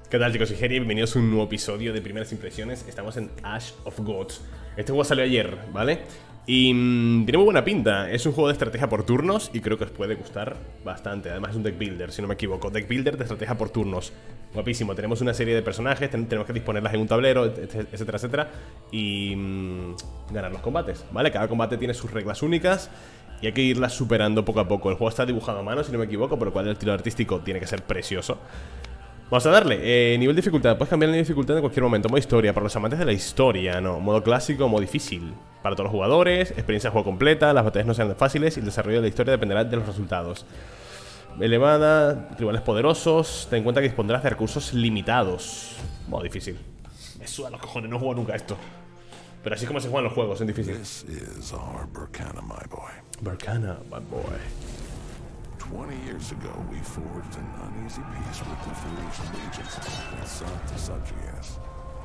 ¿Qué tal, chicos? Soy Geri, bienvenidos a un nuevo episodio de Primeras Impresiones. Estamos en Ash of Gods. Este juego salió ayer, ¿vale? Y tiene muy buena pinta. Es un juego de estrategia por turnos y creo que os puede gustar bastante. Además es un deck builder, si no me equivoco. Deck builder de estrategia por turnos. Guapísimo. Tenemos una serie de personajes, tenemos que disponerlas en un tablero, etcétera, etcétera. Y ganar los combates, ¿vale? Cada combate tiene sus reglas únicas y hay que irlas superando poco a poco. El juego está dibujado a mano, si no me equivoco, por lo cual el estilo artístico tiene que ser precioso. Vamos a darle, nivel de dificultad. Puedes cambiar el nivel de dificultad en cualquier momento. Modo historia, para los amantes de la historia, no. Modo clásico, modo difícil. Para todos los jugadores, experiencia de juego completa. Las batallas no sean fáciles y el desarrollo de la historia dependerá de los resultados. Elevada, rivales poderosos. Ten en cuenta que dispondrás de recursos limitados. Modo difícil. Me suda los cojones, no juego nunca esto. Pero así es como se juegan los juegos, en difícil. Berkana, my boy. 20 years ago, we forged an uneasy peace with the Phoenician legions that sought to subjugate us.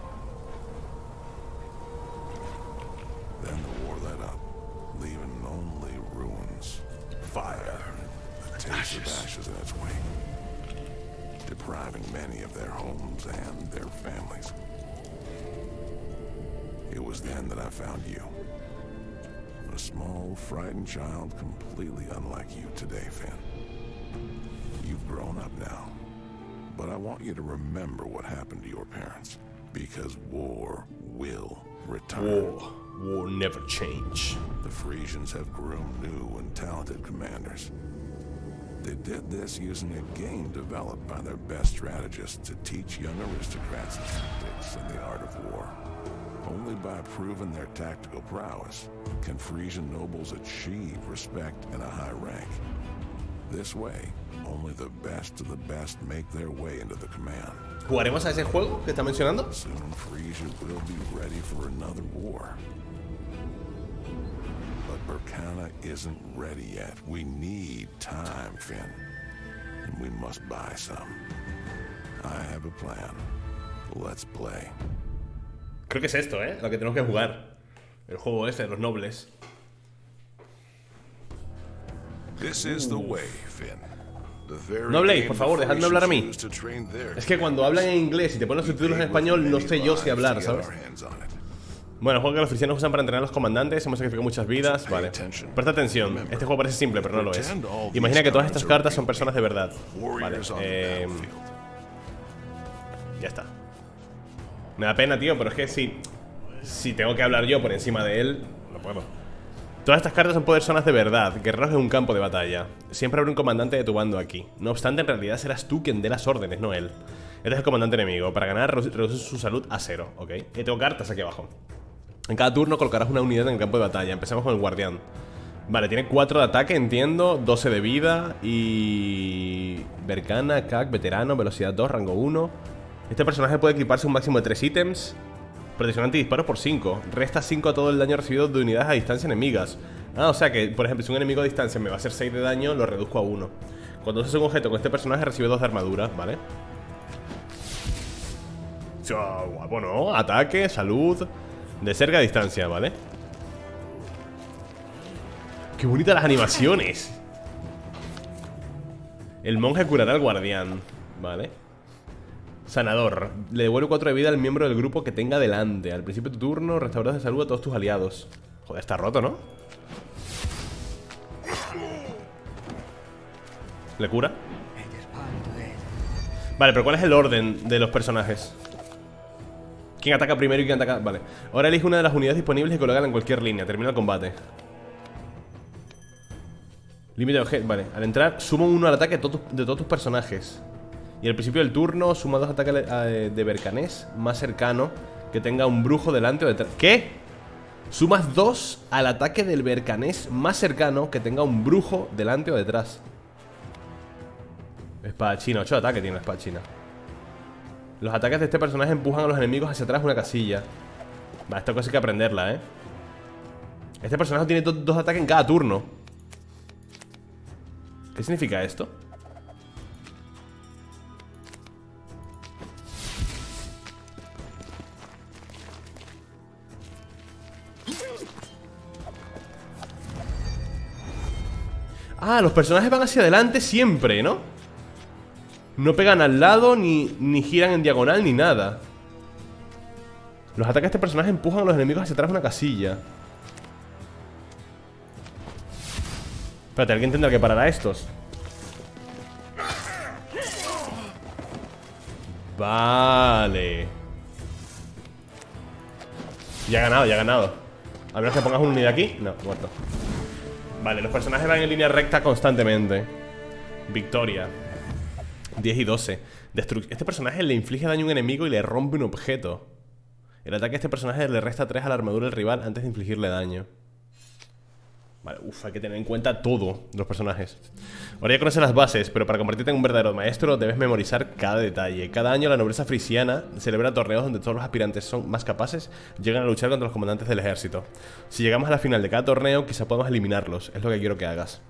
Then the war let up, leaving only ruins, fire, a taste of ashes in its wake, depriving many of their homes and their families. It was then that I found you. A small, frightened child completely unlike you today, Finn. You've grown up now, but I want you to remember what happened to your parents, because war will return. War never change. The Frisians have groomed new and talented commanders. They did this using a game developed by their best strategists to teach young aristocrats the tactics and the art of war. Only by proving their tactical prowess can Frisian nobles achieve respect and a high rank. This way, only the best of the best make their way into the command. ¿Jugaremos a ese juego que está mencionando? Soon Frisia will be ready for another war. But Berkana isn't ready yet. We need time, Finn. And we must buy some. I have a plan. Let's play. Creo que es esto, lo que tenemos que jugar. El juego este de los nobles. This is the way, Finn. No habléis, por favor, dejadme hablar a mí. Es que cuando hablan en inglés y te ponen los subtítulos en español, no sé yo si hablar, ¿sabes? Bueno, el juego que los cristianos usan para entrenar a los comandantes. Hemos sacrificado muchas vidas, vale. Presta atención, este juego parece simple, pero no lo es. Imagina que todas estas cartas son personas de verdad. Vale, ya está. Me da pena, tío, pero es que si tengo que hablar yo por encima de él, no puedo. Todas estas cartas son personas de verdad, guerreros en un campo de batalla. Siempre habrá un comandante de tu bando aquí. No obstante, en realidad serás tú quien dé las órdenes, no él. Este es el comandante enemigo. Para ganar, reduce su salud a 0, ¿ok? Y tengo cartas aquí abajo. En cada turno colocarás una unidad en el campo de batalla. Empezamos con el guardián. Vale, tiene 4 de ataque, entiendo, 12 de vida y... Berkana, CAC, veterano, velocidad 2, rango 1. Este personaje puede equiparse un máximo de 3 ítems. Protección antidisparos por 5. Resta 5 a todo el daño recibido de unidades a distancia enemigas. Ah, o sea que, por ejemplo, si un enemigo a distancia me va a hacer 6 de daño, lo reduzco a 1. Cuando uses un objeto con este personaje recibe 2 de armadura, ¿vale? Guapo, ¿no? Ataque, salud. De cerca a distancia, ¿vale? ¡Qué bonitas las animaciones! El monje curará al guardián, ¿vale? Sanador. Le devuelve 4 de vida al miembro del grupo que tenga delante. Al principio de tu turno, restauras de salud a todos tus aliados. Joder, está roto, ¿no? ¿Le cura? Vale, pero ¿cuál es el orden de los personajes? ¿Quién ataca primero y quién ataca? Vale. Ahora elige una de las unidades disponibles y colócala en cualquier línea. Termina el combate. Límite de objeto. Vale. Al entrar, suma 1 al ataque de todos tus personajes. Y al principio del turno, suma 2 ataques de berkanés más cercano que tenga un brujo delante o detrás. ¿Qué? Sumas 2 al ataque del berkanés más cercano que tenga un brujo delante o detrás. Espadachina, 8 de ataque tiene la espadachina. Los ataques de este personaje empujan a los enemigos hacia atrás una casilla. Vale, esto casi hay que aprenderla, Este personaje tiene 2 ataques en cada turno. ¿Qué significa esto? Ah, los personajes van hacia adelante siempre, ¿no? No pegan al lado, ni giran en diagonal, ni nada. Los ataques de este personaje empujan a los enemigos hacia atrás de una casilla. Espérate, alguien tendrá que parar a estos. Vale. Ya ha ganado, ya ha ganado. A menos que pongas una unidad aquí. No, muerto. Vale, los personajes van en línea recta constantemente. Victoria. 10 y 12. Este personaje le inflige daño a un enemigo y le rompe un objeto. El ataque de este personaje le resta 3 a la armadura del rival antes de infligirle daño. Vale, hay que tener en cuenta todo los personajes. Ahora ya conoces las bases, pero para convertirte en un verdadero maestro debes memorizar cada detalle. Cada año la nobleza frisiana celebra torneos donde todos los aspirantes son más capaces llegan a luchar contra los comandantes del ejército. Si llegamos a la final de cada torneo, quizá podamos eliminarlos. Es lo que quiero que hagas.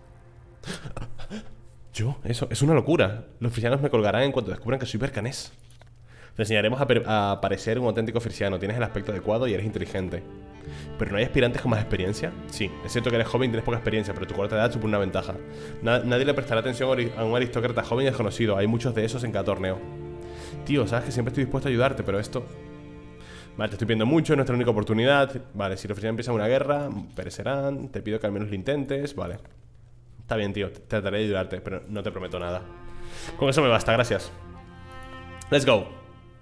Eso es una locura. Los frisianos me colgarán en cuanto descubran que soy bercanés. Te enseñaremos a parecer un auténtico frisiano. Tienes el aspecto adecuado y eres inteligente. ¿Pero no hay aspirantes con más experiencia? Sí, es cierto que eres joven y tienes poca experiencia, pero tu corta edad supone una ventaja. Nadie le prestará atención a un aristócrata joven y desconocido. Hay muchos de esos en cada torneo. Tío, sabes que siempre estoy dispuesto a ayudarte, pero esto... Vale, te estoy pidiendo mucho, es nuestra única oportunidad. Vale, si los frisianos empiezan una guerra, perecerán. Te pido que al menos lo intentes. Vale. Está bien, tío, trataré de ayudarte, pero no te prometo nada. Con eso me basta, gracias. Let's go.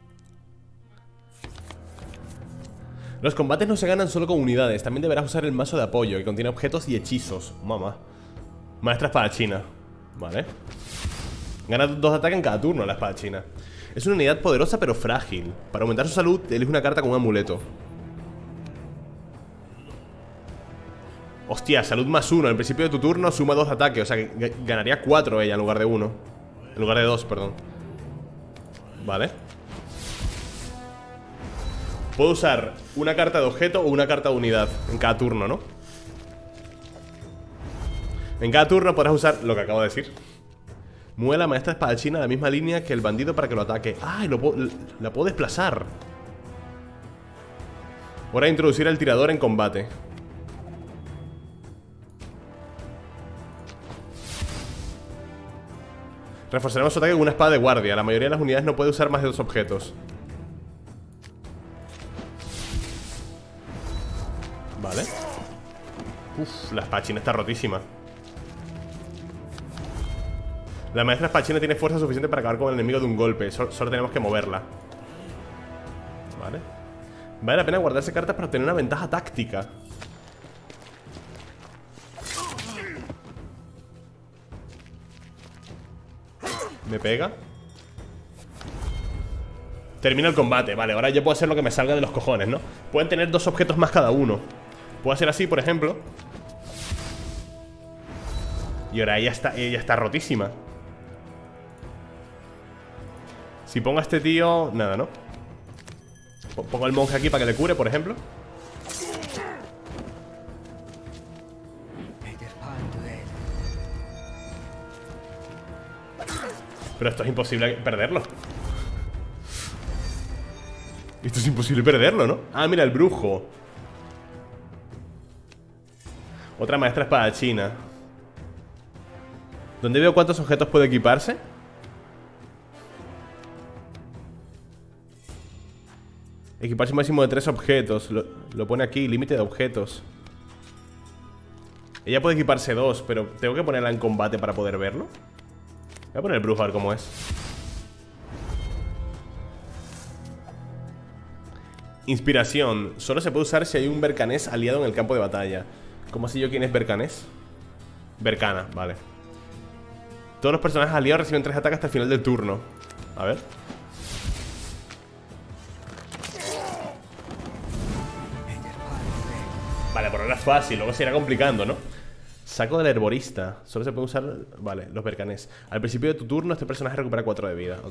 Los combates no se ganan solo con unidades. También deberás usar el mazo de apoyo, que contiene objetos y hechizos. Mamá. Maestra espadachina. Vale. Gana 2 ataques en cada turno la espadachina. Es una unidad poderosa pero frágil. Para aumentar su salud, elige una carta con un amuleto. Hostia, salud +1. En principio de tu turno suma 2 ataques. O sea que ganaría 4 ella en lugar de 1. En lugar de 2, perdón. Vale. Puedo usar una carta de objeto o una carta de unidad en cada turno, ¿no? En cada turno podrás usar lo que acabo de decir. Mueve la maestra espadachina a la misma línea que el bandido para que lo ataque. ¡Ah! La puedo desplazar. Hora de introducir al tirador en combate. Reforzaremos su ataque con una espada de guardia. La mayoría de las unidades no puede usar más de 2 objetos. Vale. Uf, la espadachina está rotísima. La maestra espadachina tiene fuerza suficiente para acabar con el enemigo de un golpe. Solo tenemos que moverla. Vale. Vale la pena guardarse cartas para obtener una ventaja táctica. Me pega. Termina el combate, vale, ahora yo puedo hacer lo que me salga de los cojones, ¿no? Pueden tener 2 objetos más cada uno. Puedo hacer así, por ejemplo. Y ahora ella está rotísima. Si pongo a este tío, nada, ¿no? Pongo al monje aquí para que le cure, por ejemplo. Pero esto es imposible perderlo. Esto es imposible perderlo, ¿no? Ah, mira, el brujo. Otra maestra espadachina. ¿Dónde veo cuántos objetos puede equiparse? Equiparse un máximo de 3 objetos. Lo pone aquí, límite de objetos. Ella puede equiparse 2, pero tengo que ponerla en combate para poder verlo. Voy a poner el brujo a ver cómo es. Inspiración. Solo se puede usar si hay un bercanés aliado en el campo de batalla. ¿Cómo sé yo quién es bercanés? Bercana, vale. Todos los personajes aliados reciben 3 ataques hasta el final del turno. A ver. Vale, por ahora es fácil, luego se irá complicando, ¿no? Saco del herborista. Solo se puede usar... Vale, los bercanés. Al principio de tu turno este personaje recupera 4 de vida, ok.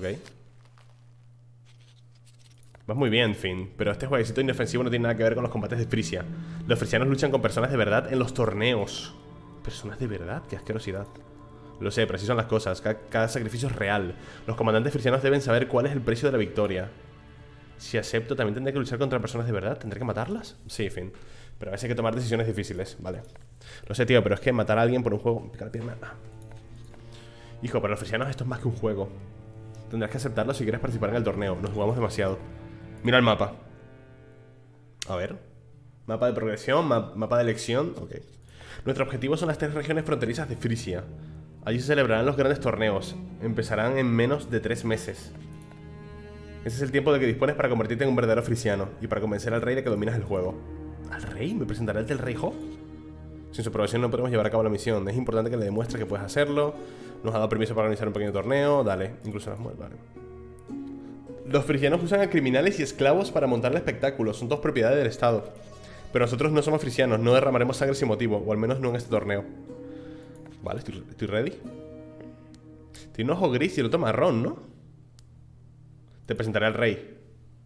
Vas muy bien, Finn, pero este jueguecito indefensivo no tiene nada que ver con los combates de Frisia. Los frisianos luchan con personas de verdad en los torneos. ¿Personas de verdad? ¡Qué asquerosidad! Lo sé, pero así son las cosas. Cada sacrificio es real. Los comandantes frisianos deben saber cuál es el precio de la victoria. Si acepto, ¿también tendré que luchar contra personas de verdad? ¿Tendré que matarlas? Sí, Finn. Pero a veces hay que tomar decisiones difíciles, vale. Lo sé, tío, pero es que matar a alguien por un juego... Pica la pierna. Hijo, para los frisianos esto es más que un juego. Tendrás que aceptarlo si quieres participar en el torneo. Nos jugamos demasiado. Mira el mapa. A ver. Mapa de progresión, mapa de elección. Ok. Nuestro objetivo son las 3 regiones fronterizas de Frisia. Allí se celebrarán los grandes torneos. Empezarán en menos de 3 meses. Ese es el tiempo de que dispones para convertirte en un verdadero frisiano y para convencer al rey de que dominas el juego. ¿Al rey? ¿Me presentará el del rey Ho? Sin su aprobación no podemos llevar a cabo la misión. Es importante que le demuestres que puedes hacerlo. Nos ha dado permiso para organizar un pequeño torneo. Dale, incluso las muertes, vale. Los frisianos usan a criminales y esclavos para montar el espectáculo. Son todos propiedades del Estado. Pero nosotros no somos frisianos. No derramaremos sangre sin motivo. O al menos no en este torneo. Vale, estoy ready. Tiene un ojo gris y el otro marrón, ¿no? Te presentaré al rey.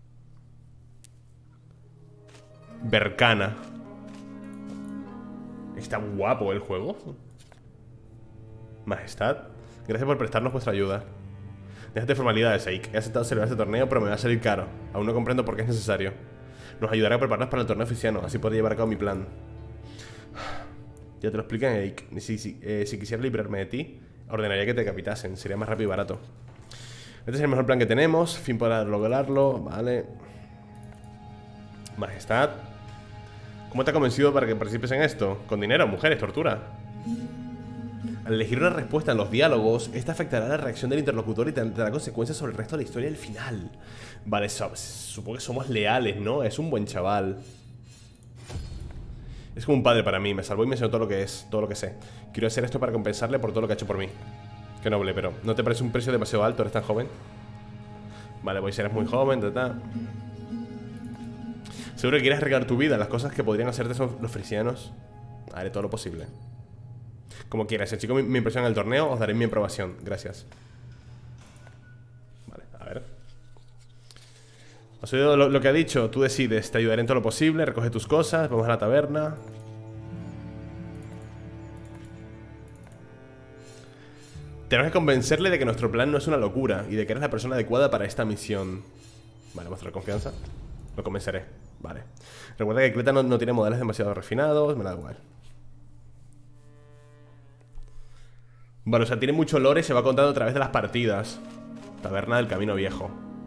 Berkana. Está guapo el juego. Majestad, gracias por prestarnos vuestra ayuda. Déjate formalidades, Eik. He aceptado celebrar este torneo, pero me va a salir caro. Aún no comprendo por qué es necesario. Nos ayudará a prepararnos para el torneo oficiano. Así podré llevar a cabo mi plan. Ya te lo explican, Eik. Si quisiera librarme de ti, ordenaría que te decapitasen. Sería más rápido y barato. Este es el mejor plan que tenemos. Fin para lograrlo. Vale. Majestad, ¿cómo te ha convencido para que participes en esto? ¿Con dinero, mujeres, tortura? Al elegir una respuesta en los diálogos, esta afectará la reacción del interlocutor y tendrá consecuencias sobre el resto de la historia del final. Vale, supongo que somos leales, ¿no? Es un buen chaval. Es como un padre para mí. Me salvó y me enseñó todo lo que es, todo lo que sé. Quiero hacer esto para compensarle por todo lo que ha hecho por mí. Qué noble, pero ¿no te parece un precio demasiado alto? ¿Eres tan joven? Vale, pues eres muy joven, Seguro que quieres arreglar tu vida. Las cosas que podrían hacerte son los frisianos. Haré todo lo posible. Como quieras. Si el chico me impresiona en el torneo, os daré mi aprobación. Gracias. Vale, a ver. ¿Has oído lo que ha dicho? Tú decides. Te ayudaré en todo lo posible. Recoge tus cosas. Vamos a la taberna. Tenemos que convencerle de que nuestro plan no es una locura y de que eres la persona adecuada para esta misión. Vale, mostrar confianza. Lo convenceré. Vale. Recuerda que Cleta no tiene modales demasiado refinados. Me da igual. Vale, o sea, tiene mucho lore y se va contando a través de las partidas. Taberna del Camino Viejo.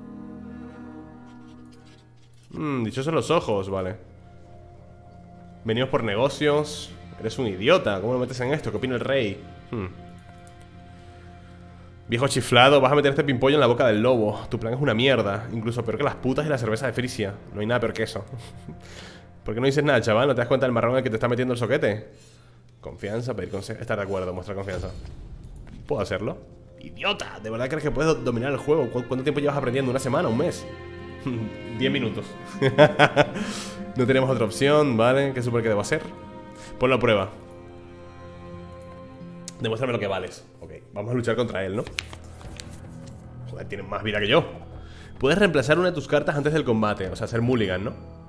Dichosos los ojos, vale. Venimos por negocios. Eres un idiota. ¿Cómo lo metes en esto? ¿Qué opina el rey? Viejo chiflado, vas a meter este pimpollo en la boca del lobo. Tu plan es una mierda. Incluso peor que las putas y la cerveza de Frisia. No hay nada peor que eso. ¿Por qué no dices nada, chaval? ¿No te das cuenta del marrón en el que te está metiendo el soquete? Confianza, pedir consejo. Estar de acuerdo, mostrar confianza. ¿Puedo hacerlo? ¡Idiota! ¿De verdad crees que puedes dominar el juego? ¿Cuánto tiempo llevas aprendiendo? ¿Una semana? ¿Un mes? 10 minutos. No tenemos otra opción, ¿vale? ¿Qué supone que debo hacer? Ponlo a prueba. Demuéstrame lo que vales. Ok, vamos a luchar contra él, ¿no? Joder, tiene más vida que yo. Puedes reemplazar una de tus cartas antes del combate. O sea, ser mulligan, ¿no?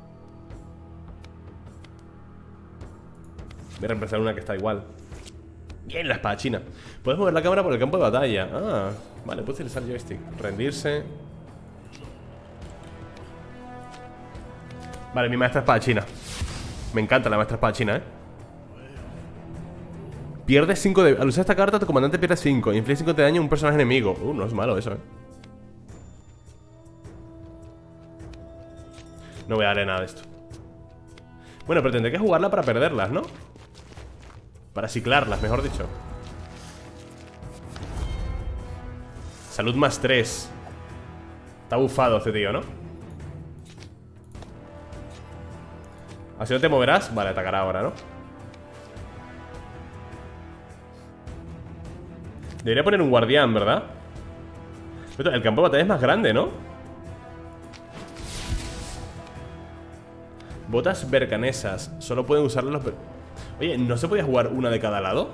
Voy a reemplazar una que está igual. Bien, la espadachina. Puedes mover la cámara por el campo de batalla. Ah, vale, puedes utilizar el joystick. Rendirse. Vale, mi maestra espadachina. Me encanta la maestra espadachina, Pierdes 5 de... Al usar esta carta, tu comandante pierde 5. Inflige 5 de daño a un personaje enemigo. No es malo eso, No voy a darle nada de esto. Bueno, pero tendré que jugarla para perderlas, ¿no? Para ciclarlas, mejor dicho. Salud más 3. Está bufado este tío, ¿no? Así no te moverás. Vale, atacará ahora, ¿no? Debería poner un guardián, ¿verdad? El campo de batalla es más grande, ¿no? Botas bercanesas. Solo pueden usarlas los... Oye, ¿no se podía jugar una de cada lado?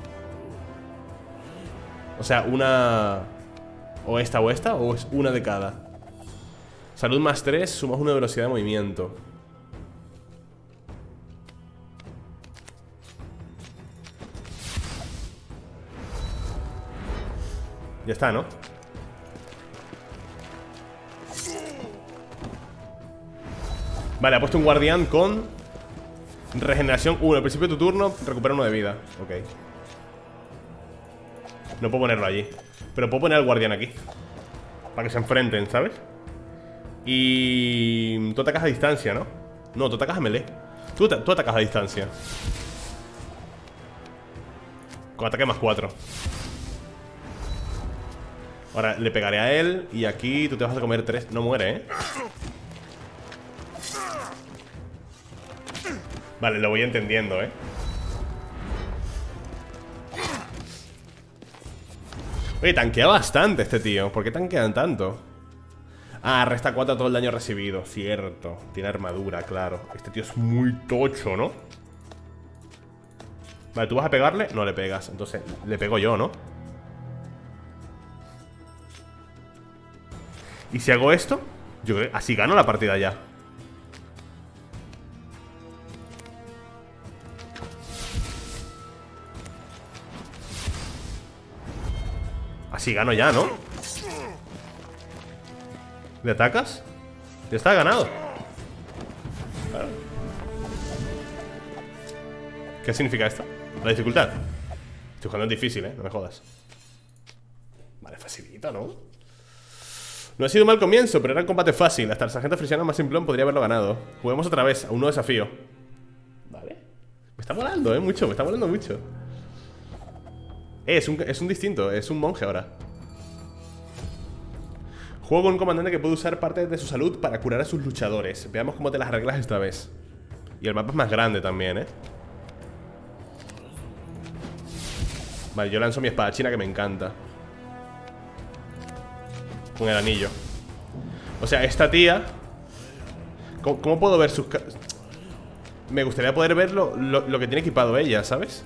O sea, una... O esta, o es una de cada. Salud más 3, sumas 1 de velocidad de movimiento. Ya está, ¿no? Vale, ha puesto un guardián con regeneración 1. Al principio de tu turno recupera 1 de vida. Ok. No puedo ponerlo allí, pero puedo poner al guardián aquí. Para que se enfrenten, ¿sabes? Y... tú atacas a distancia, ¿no? No, tú atacas a melee. Tú atacas a distancia. Con ataque más 4. Ahora le pegaré a él. Y aquí tú te vas a comer 3. No muere, ¿eh? Vale, lo voy entendiendo, ¿eh? Oye, tanquea bastante este tío. ¿Por qué tanquean tanto? Ah, resta 4 a todo el daño recibido. Cierto. Tiene armadura, claro. Este tío es muy tocho, ¿no? Vale, ¿tú vas a pegarle? No le pegas. Entonces, le pego yo, ¿no? ¿Y si hago esto? Yo creo que así gano la partida ya. Así gano ya, ¿no? ¿Le atacas? Ya está ganado. Claro. ¿Qué significa esto? La dificultad. Estoy jugando en difícil, ¿eh? No me jodas. Vale, facilita, ¿no? No ha sido un mal comienzo, pero era un combate fácil. Hasta el sargento frisiano más simplón podría haberlo ganado. Juguemos otra vez a un nuevo desafío. Vale. Me está molando, mucho. Me está molando mucho. Es un distinto. Es un monje ahora. Juego con un comandante que puede usar parte de su salud para curar a sus luchadores. Veamos cómo te las arreglas esta vez. Y el mapa es más grande también, ¿eh? Vale, yo lanzo mi espadachina que me encanta. Con el anillo. O sea, esta tía... ¿Cómo puedo ver sus... Me gustaría poder ver lo que tiene equipado ella, ¿sabes?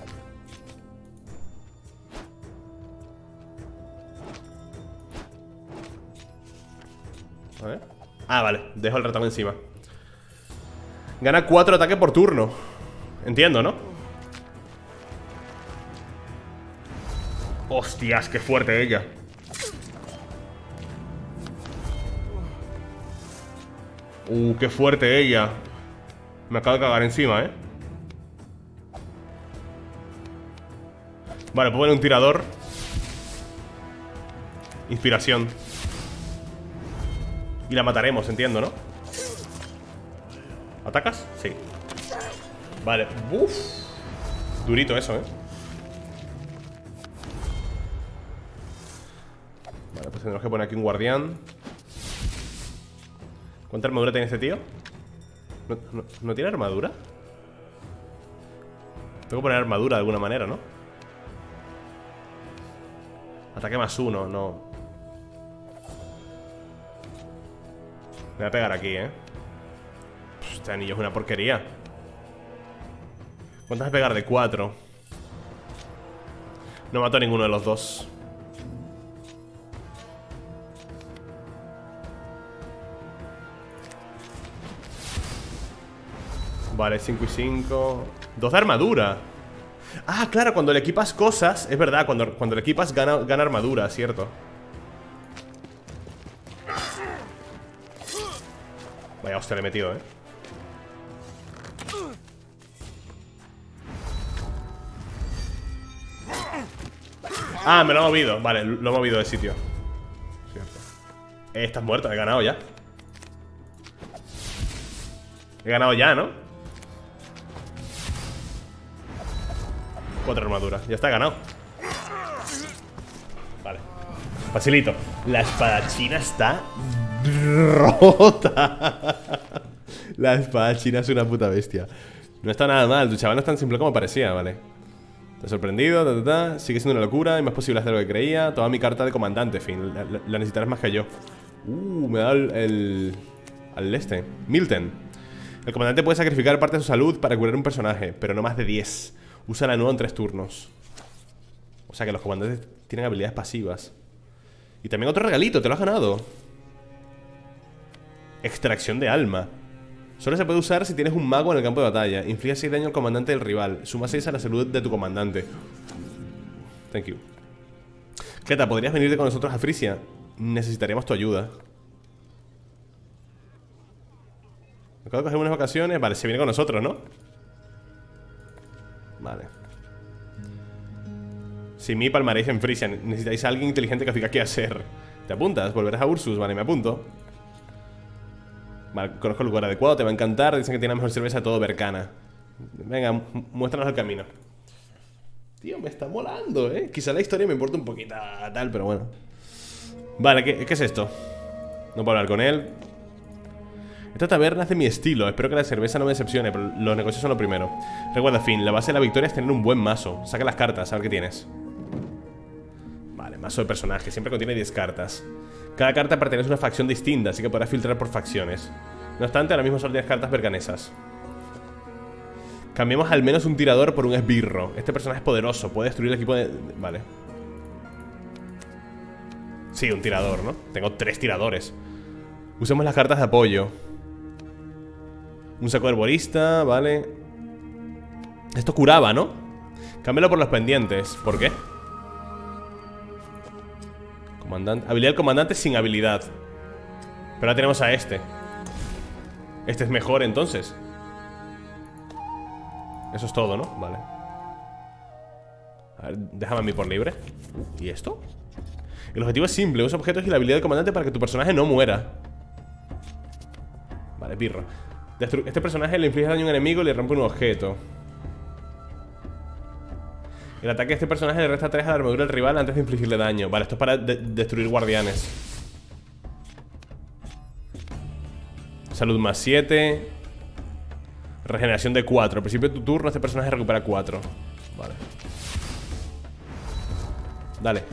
A ver. Ah, vale, dejo el ratón encima. Gana 4 ataques por turno. Entiendo, ¿no? Hostias, qué fuerte ella. Qué fuerte ella. Me acabo de cagar encima, Vale, puedo poner un tirador. Inspiración. Y la mataremos, entiendo, ¿no? ¿Atacas? Sí. Vale, uff. Durito eso, Vale, pues tenemos que poner aquí un guardián. ¿Cuánta armadura tiene este tío? ¿No tiene armadura? Tengo que poner armadura de alguna manera, ¿no? Ataque más 1, no. Me voy a pegar aquí, Este anillo es una porquería. ¿Cuántas voy a pegar? De 4. No mato a ninguno de los dos. Vale, 5 y 5. 2 de armadura. Ah, claro, cuando le equipas cosas. Es verdad, cuando le equipas gana armadura, cierto. Vaya hostia, le he metido, Ah, me lo ha movido. Vale, lo he movido de sitio. Cierto. Estás muerto, he ganado ya. He ganado ya, ¿no? 4 armaduras, ya está, ganado. Vale. Facilito. La espadachina está rota. La espadachina es una puta bestia. No está nada mal, tu chaval no es tan simple como parecía, vale. Te he sorprendido, sigue siendo una locura, es más posible hacer lo que creía. Toma mi carta de comandante, fin, la necesitarás más que yo. Me da al este Milton. El comandante puede sacrificar parte de su salud para curar un personaje, pero no más de 10. Usa la nueva en 3 turnos. O sea que los comandantes tienen habilidades pasivas. Y también otro regalito, te lo has ganado. Extracción de alma. Solo se puede usar si tienes un mago en el campo de batalla. Inflige 6 daño al comandante del rival. Suma 6 a la salud de tu comandante. Thank you. Keta, ¿podrías venirte con nosotros a Frisia? Necesitaríamos tu ayuda. Acabo de coger unas vacaciones. Vale, se viene con nosotros, ¿no? Vale. Sin mí palmaréis en Frisia. Necesitáis a alguien inteligente que os diga qué hacer. ¿Te apuntas? Volverás a Ursus. Vale, me apunto. Vale, conozco el lugar adecuado, te va a encantar. Dicen que tiene la mejor cerveza de todo Berkana. Venga, muéstranos el camino. Tío, me está molando, Quizá la historia me importa un poquito tal, pero bueno. Vale, ¿qué es esto? No puedo hablar con él. Esta taberna es de mi estilo. Espero que la cerveza no me decepcione, pero los negocios son lo primero. Recuerda, Finn, la base de la victoria es tener un buen mazo. Saca las cartas, a ver qué tienes. Vale, mazo de personaje. Siempre contiene 10 cartas. Cada carta pertenece a una facción distinta, así que podrás filtrar por facciones. No obstante, ahora mismo solo tienes cartas berganesas. Cambiemos al menos un tirador por un esbirro. Este personaje es poderoso, puede destruir el equipo de... Vale. Sí, un tirador, ¿no? Tengo 3 tiradores. Usemos las cartas de apoyo. Un saco de herborista, vale. Esto curaba, ¿no? Cámbialo por los pendientes. ¿Por qué? Comandante. Habilidad del comandante sin habilidad. Pero ahora tenemos a este. Este es mejor entonces. Eso es todo, ¿no? Vale. A ver, déjame a mí por libre. ¿Y esto? El objetivo es simple. Usa objetos y la habilidad del comandante para que tu personaje no muera. Vale, pirro. Este personaje le inflige daño a un enemigo y le rompe un objeto. El ataque de este personaje le resta 3 a la armadura del rival antes de infligirle daño. Vale, esto es para destruir guardianes. Salud más 7. Regeneración de 4. Al principio de tu turno este personaje recupera 4. Vale. Dale.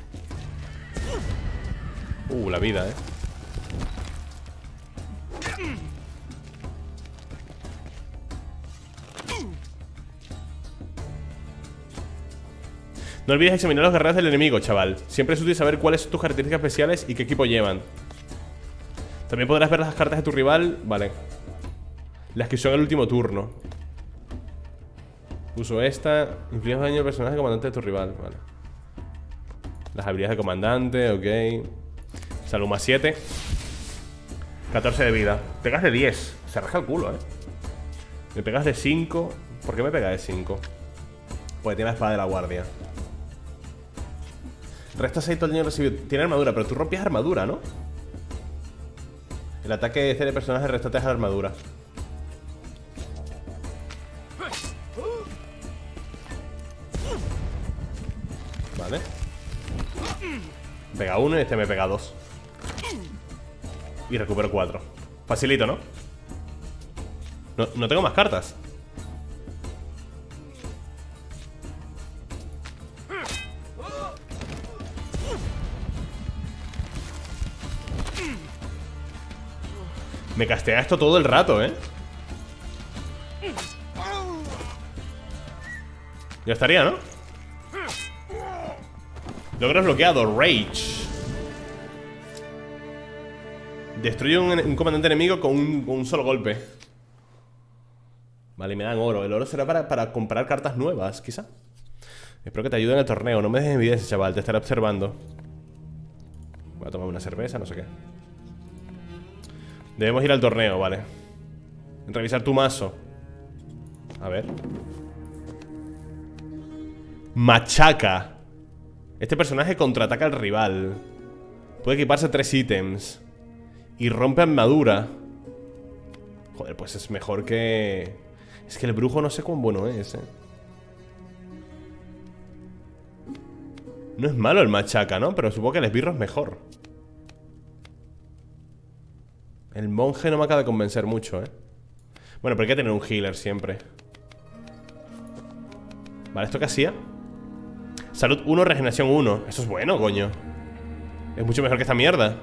La vida, No olvides examinar los guerreros del enemigo, chaval. Siempre es útil saber cuáles son tus características especiales y qué equipo llevan. También podrás ver las cartas de tu rival. Vale. Las que son el último turno. Uso esta. Inflige daño al personaje comandante de tu rival. Vale. Las habilidades de comandante, ok. Salud más 7. 14 de vida. Pegas de 10. Se raja el culo, Me pegas de 5. ¿Por qué me pega de 5? Porque tiene la espada de la guardia. Resta 6 todo el daño recibido. Tiene armadura, pero tú rompías armadura, ¿no? El ataque de este personaje resta 3 a la armadura. Vale. Pega 1 y este me pega 2. Y recupero 4. Facilito, ¿no? No tengo más cartas. Me castea esto todo el rato, Ya estaría, ¿no? Logro desbloqueado, Rage. Destruye un comandante enemigo con un solo golpe. Vale, me dan oro. El oro será para comprar cartas nuevas, quizá. Espero que te ayude en el torneo. No me dejes en evidencia, chaval, te estaré observando. Voy a tomar una cerveza, no sé qué. Debemos ir al torneo, vale. Revisar tu mazo. A ver. Machaca. Este personaje contraataca al rival. Puede equiparse 3 ítems. Y rompe armadura. Joder, pues es mejor que... Es que el brujo no sé cuán bueno es, No es malo el machaca, ¿no? Pero supongo que el esbirro es mejor. El monje no me acaba de convencer mucho, Bueno, pero hay que tener un healer siempre. Vale, ¿esto qué hacía? Salud 1, regeneración 1. Eso es bueno, coño. Es mucho mejor que esta mierda.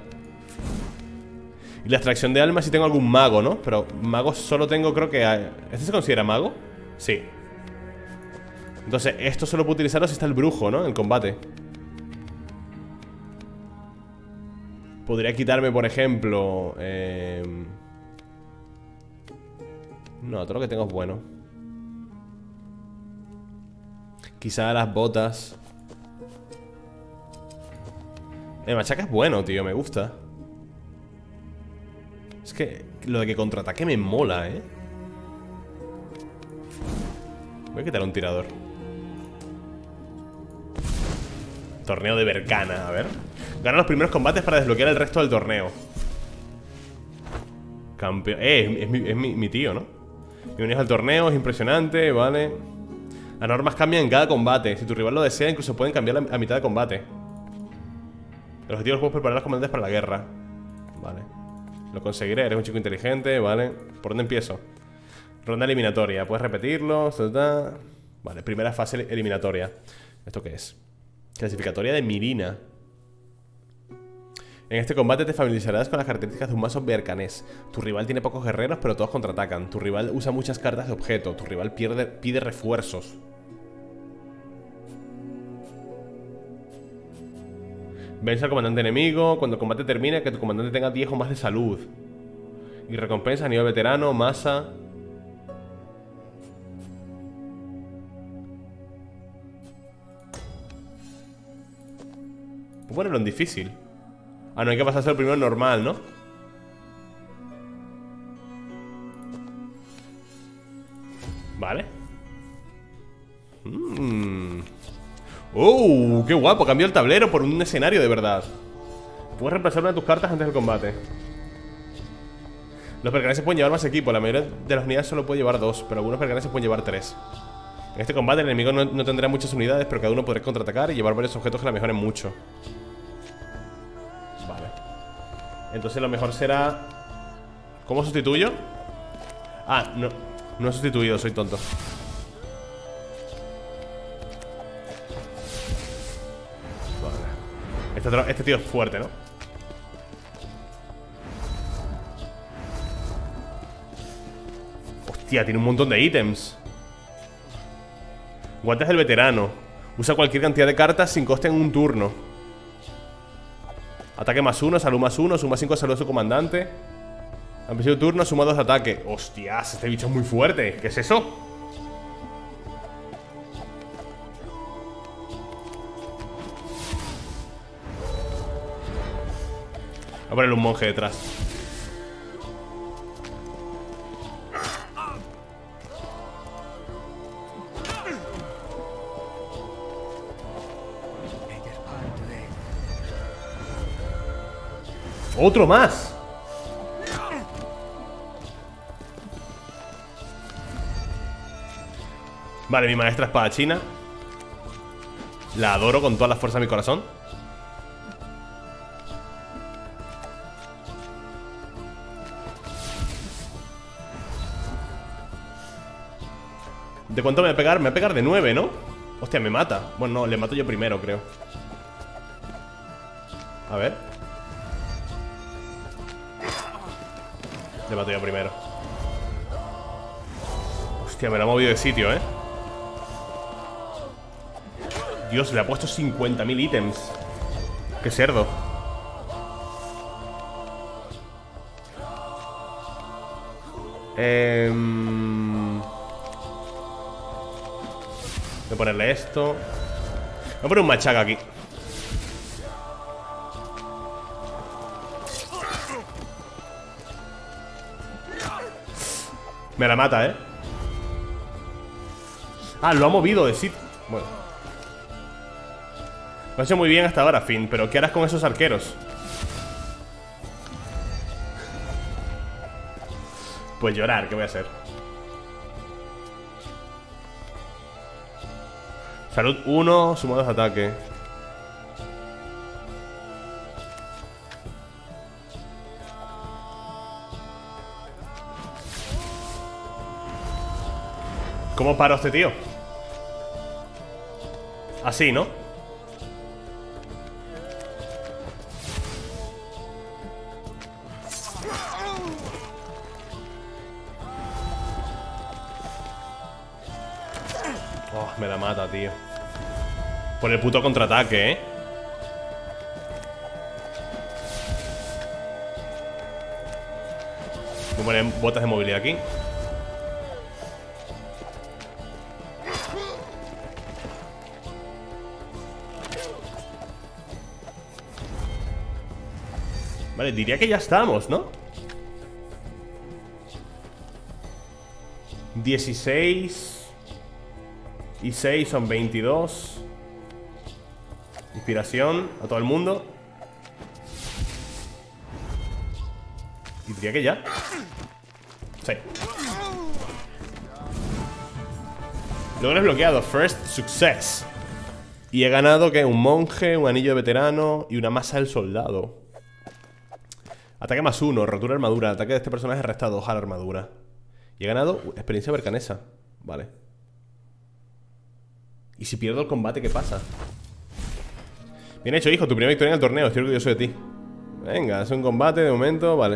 Y la extracción de almas si tengo algún mago, ¿no? Pero mago solo tengo, creo que... ¿Este se considera mago? Sí. Entonces, esto solo puedo utilizarlo si está el brujo, ¿no? En el combate. Podría quitarme, por ejemplo... No, todo lo que tengo es bueno. Quizá las botas. El machaca es bueno, tío, me gusta. Es que lo de que contraataque me mola, Voy a quitar un tirador. Torneo de Berkana, a ver. Gana los primeros combates para desbloquear el resto del torneo. Campeón. Es mi tío, ¿no? Me unes al torneo, es impresionante, vale. Las normas cambian en cada combate. Si tu rival lo desea, incluso pueden cambiar a mitad de combate. El objetivo del juego es preparar a los comandantes para la guerra. Vale. Lo conseguiré, eres un chico inteligente, vale. ¿Por dónde empiezo? Ronda eliminatoria, puedes repetirlo. Vale, primera fase eliminatoria. ¿Esto qué es? Clasificatoria de Mirina. En este combate te familiarizarás con las características de un mazo berkanés. Tu rival tiene pocos guerreros, pero todos contraatacan. Tu rival usa muchas cartas de objeto. Tu rival pide refuerzos. Vence al comandante enemigo. Cuando el combate termine, que tu comandante tenga 10 o más de salud. Y recompensa a nivel veterano, masa. Puedo ponerlo en difícil. Ah, no hay que pasarse el primero normal, ¿no? Vale. ¡Qué guapo! Cambió el tablero por un escenario de verdad. Puedes reemplazar una de tus cartas antes del combate. Los berkaneses pueden llevar más equipo. La mayoría de las unidades solo puede llevar 2, pero algunos berkaneses pueden llevar 3. En este combate el enemigo no tendrá muchas unidades, pero cada uno podrá contraatacar y llevar varios objetos que la mejoren mucho. Entonces lo mejor será... ¿Cómo sustituyo? Ah, no he sustituido, soy tonto. Vale. Este tío es fuerte, ¿no? Hostia, tiene un montón de ítems. Guantes del veterano. Usa cualquier cantidad de cartas sin coste en un turno. Ataque +1, salud +1, suma 5 de salud a su comandante. Al principio de turno suma 2 de ataque. Hostias, este bicho es muy fuerte. ¿Qué es eso? Voy a ponerle un monje detrás. ¡Otro más! Vale, mi maestra espadachina. La adoro con toda la fuerza de mi corazón. ¿De cuánto me va a pegar? Me va a pegar de 9, ¿no? Hostia, me mata. Bueno, no, le mato yo primero, creo. A ver. Le mato yo primero. Hostia, me lo ha movido de sitio, ¿eh? Dios, le ha puesto 50.000 ítems. Qué cerdo. Voy a ponerle esto. Voy a poner un machaca aquí. Me la mata, ¿eh? Ah, lo ha movido de sitio. Bueno. Lo ha hecho muy bien hasta ahora, Finn. Pero ¿qué harás con esos arqueros? Pues llorar, ¿qué voy a hacer? Salud 1, suma 2 de ataque. ¿Cómo paro a este tío? Así, ¿no? Oh, me la mata, tío. Por el puto contraataque, ¿eh? Voy a poner botas de movilidad aquí. Vale, diría que ya estamos, ¿no? 16 y 6 son 22. Inspiración a todo el mundo. Y diría que ya. Sí. Logro desbloqueado. First success. Y he ganado, ¿qué? Un monje, un anillo de veterano y una masa del soldado. Ataque +1, rotura de armadura. El ataque de este personaje resta 2 a la armadura. Y he ganado experiencia bercanesa. Vale. ¿Y si pierdo el combate, qué pasa? Bien hecho, hijo, tu primera victoria en el torneo. Estoy orgulloso de ti. Venga, es un combate de momento, vale.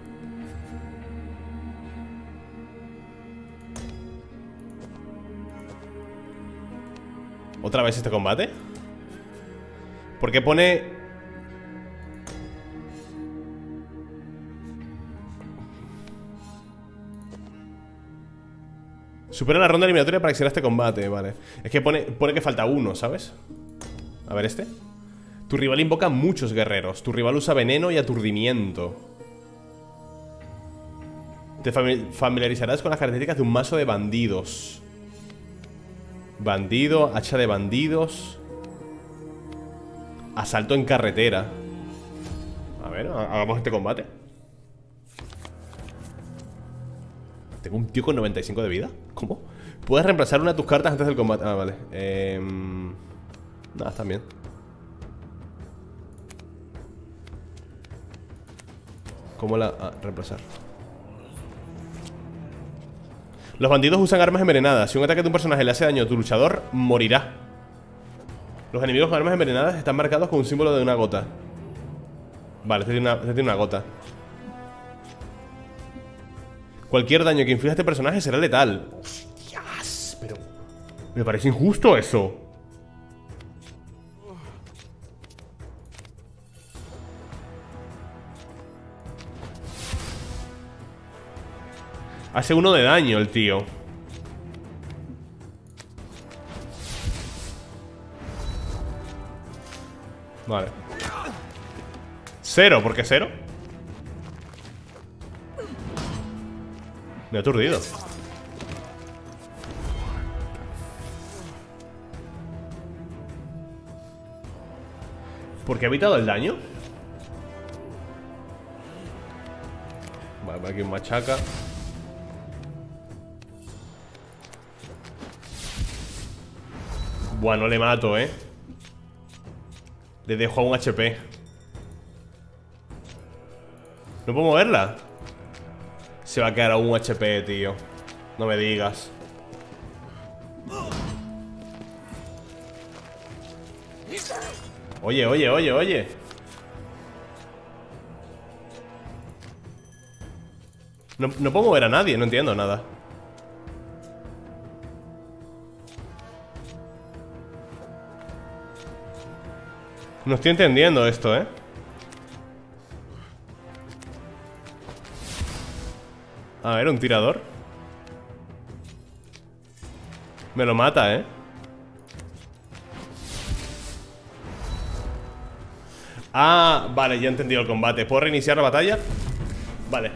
¿Otra vez este combate? ¿Por qué pone...? Supera la ronda eliminatoria para acceder a este combate, vale. Es que pone que falta uno, ¿sabes? A ver este. Tu rival invoca muchos guerreros. Tu rival usa veneno y aturdimiento. Te familiarizarás con las características de un mazo de bandidos. Bandido, hacha de bandidos. Asalto en carretera. A ver, hagamos este combate. Tengo un tío con 95 de vida. ¿Cómo? Puedes reemplazar una de tus cartas antes del combate. Ah, vale. Nada, están bien. ¿Cómo la...? Ah, reemplazar. Los bandidos usan armas envenenadas. Si un ataque de un personaje le hace daño a tu luchador, morirá. Los enemigos con armas envenenadas están marcados con un símbolo de una gota. Vale, este tiene una gota. Cualquier daño que inflija a este personaje será letal. Hostias, pero... me parece injusto eso. Hace 1 de daño el tío. Vale. 0, ¿por qué 0? Me he aturdido. ¿Por qué ha evitado el daño? Vale, por aquí un machaca. Buah, no le mato, Le dejo a un HP. ¿No puedo moverla? Se va a quedar a un HP, tío. No me digas. Oye, oye, oye, oye. No puedo mover a nadie, no entiendo nada. No estoy entendiendo esto, A ver, un tirador. Me lo mata, Ah, vale, ya he entendido el combate. ¿Puedo reiniciar la batalla? Vale.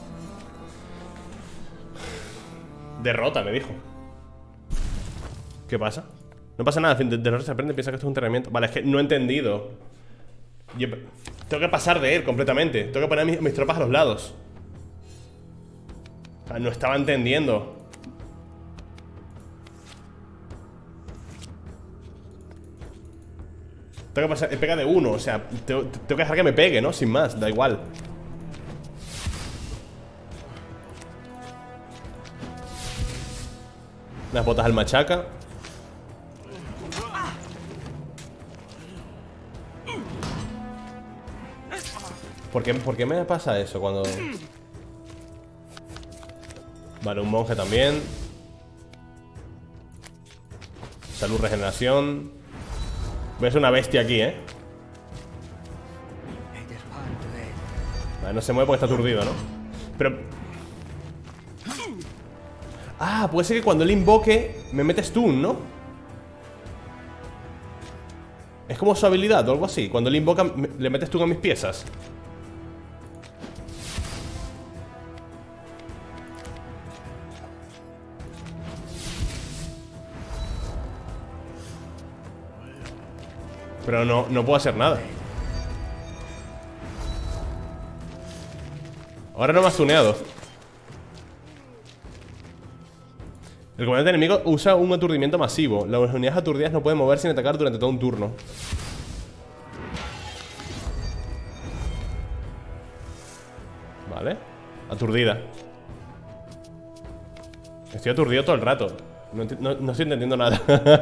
Derrota, me dijo. ¿Qué pasa? No pasa nada, de error se aprende, piensa que esto es un entrenamiento. Vale, es que no he entendido. Tengo que pasar de él completamente. Tengo que poner mis tropas a los lados. O sea, no estaba entendiendo. Tengo que pasar, pega de 1, o sea, tengo que dejar que me pegue, ¿no? Sin más, da igual. Las botas al machaca. ¿Por qué me pasa eso cuando...? Vale, un monje también. Salud, regeneración. Voy a ser una bestia aquí, Vale, no se mueve porque está aturdido, ¿no? Pero... Ah, puede ser que cuando él invoque me mete stun, ¿no? Es como su habilidad o algo así. Cuando él invoca le metes stun a mis piezas. Pero no puedo hacer nada. Ahora no me has tuneado. El comandante enemigo usa un aturdimiento masivo. Las unidades aturdidas no pueden moverse sin atacar durante todo un turno. Vale. Aturdida. Estoy aturdido todo el rato. No estoy entendiendo nada.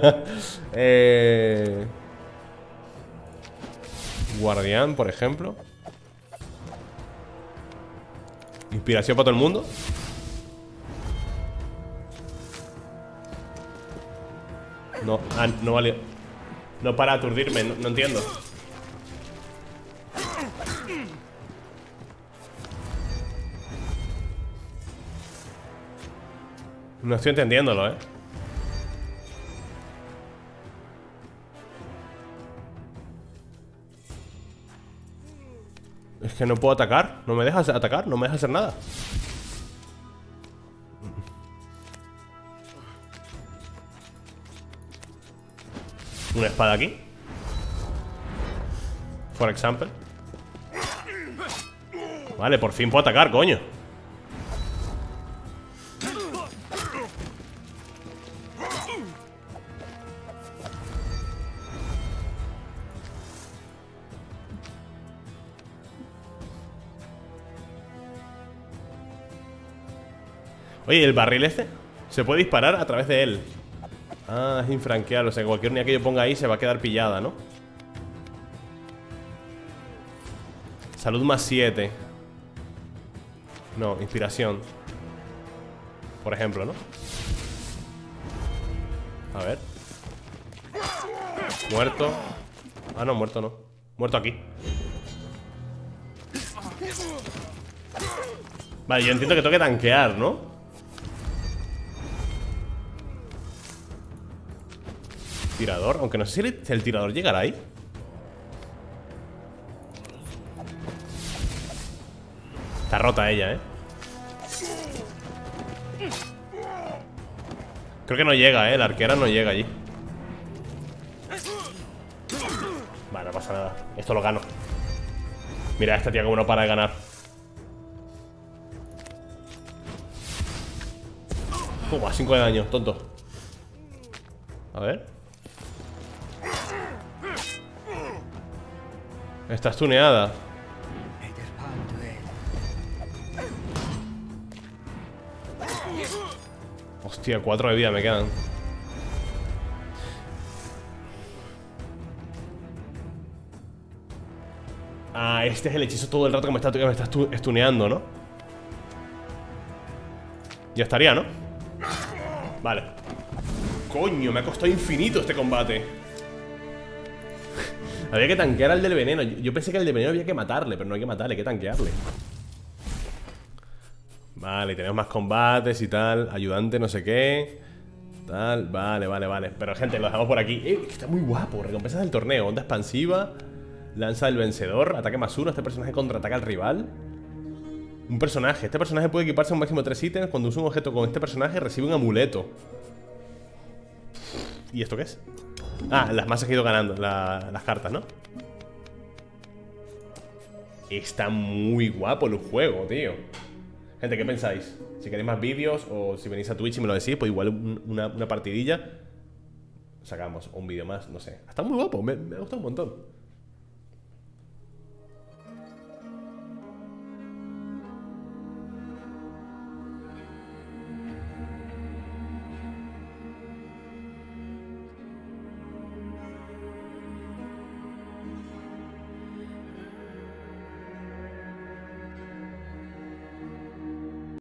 Guardián, por ejemplo. Inspiración para todo el mundo. No, no vale. No para aturdirme, no entiendo. No estoy entendiéndolo, Es que no puedo atacar. No me dejas atacar, no me dejas hacer nada. Una espada aquí, por ejemplo. Vale, por fin puedo atacar, coño. Oye, ¿el barril este? Se puede disparar a través de él. Ah, es infranqueable. O sea, cualquier unidad que yo ponga ahí se va a quedar pillada, ¿no? Salud más 7. No, inspiración. Por ejemplo, ¿no? A ver. Muerto. Ah, no, muerto no. Muerto aquí. Vale, yo entiendo que tengo que tanquear, ¿no? Tirador, aunque no sé si el tirador llegará ahí. Está rota ella, Creo que no llega, la arquera no llega allí. Vale, no pasa nada. Esto lo gano. Mira, esta tía como no para de ganar. Puma, 5 de daño, tonto. A ver. Estás tuneada. Hostia, 4 de vida me quedan. Ah, este es el hechizo todo el rato que me está stuneando, ¿no? Ya estaría, ¿no? Vale. Coño, me ha costado infinito este combate. Había que tanquear al del veneno. Yo pensé que al del veneno había que matarle, pero no hay que matarle, hay que tanquearle. Vale, tenemos más combates y tal. Ayudante no sé qué. Tal, vale. Pero gente, lo dejamos por aquí. Que está muy guapo, recompensas del torneo. Onda expansiva. Lanza del vencedor, ataque más 1. Este personaje contraataca al rival. Un personaje, este personaje puede equiparse un máximo de 3 ítems. Cuando usa un objeto con este personaje recibe un amuleto. ¿Y esto qué es? Ah, las masas que he ido ganando, las cartas, ¿no? Está muy guapo el juego, tío. Gente, ¿qué pensáis? Si queréis más vídeos o si venís a Twitch y me lo decís, pues igual una partidilla sacamos, o un vídeo más, no sé. Está muy guapo, me ha gustado un montón.